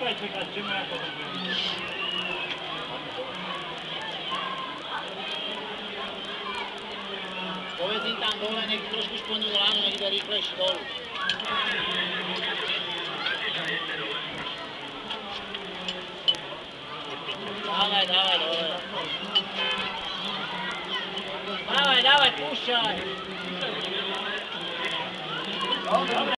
Daj čekať, čemu ja potom budem. Povedz im tam dole, nech trošku splnú lánu, nech ide rýchlejšie dolu. Dávaj, dávaj dole. Dávaj, dávaj, púšťaj.